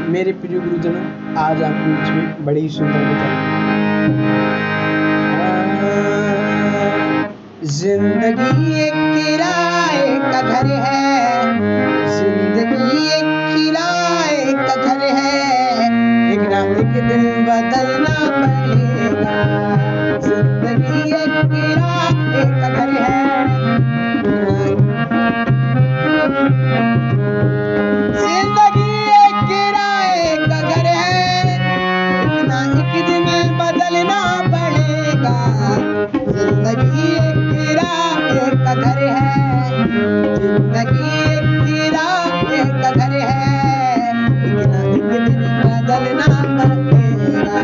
मेरे प्रिय गुरुजनों, आज आपके बीच में बड़ी ही सुंदर कथा। जिंदगी एक किराए का घर है, जिंदगी एक किराए का घर है, एक ना एक दिन बदलना पड़ेगा। जिंदगी एक किराए का घर है, जिंदगी एक किराए का घर है, एक ना एक दिन बदलना पड़ेगा। जिंदगी एक किराए का घर है, जिंदगी एक किराए का घर है, एक ना एक दिन बदलना पड़ेगा।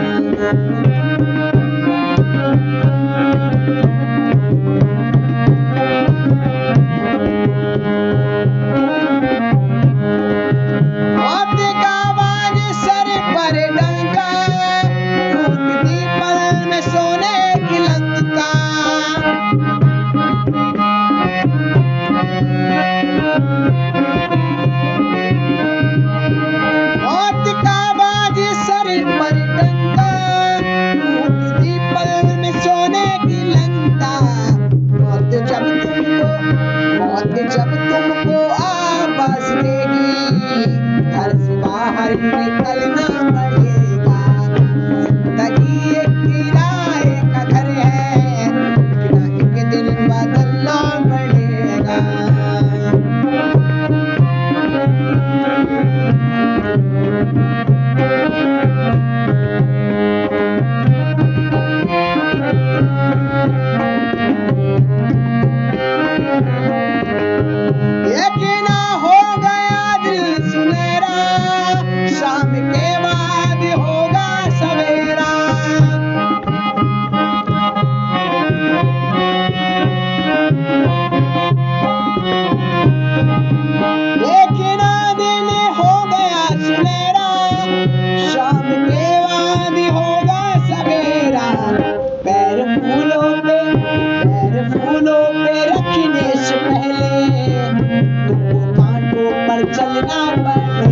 मौत का बाज सर पर डंका, फूंकती पल में सोने की लंका। मौत का बाज सर पर डंका, फूंकती पल में सोने की लंका। मौत जब तुमको आवाज देगी, घर से बाहर निकलना पड़ेगा। जिंदगी एक किराए का घर है, एक ना एक दिन बदलना पड़ेगा। एक ना हो गया दिल सुनहरा, शाम के बाद होगा सवेरा। एक ना दिन हो गया सुनहरा, शाम के बाद होगा सवेरा। पैर फूलों पे रखने से पहले तुमको कांटों पर चलना पड़ेगा।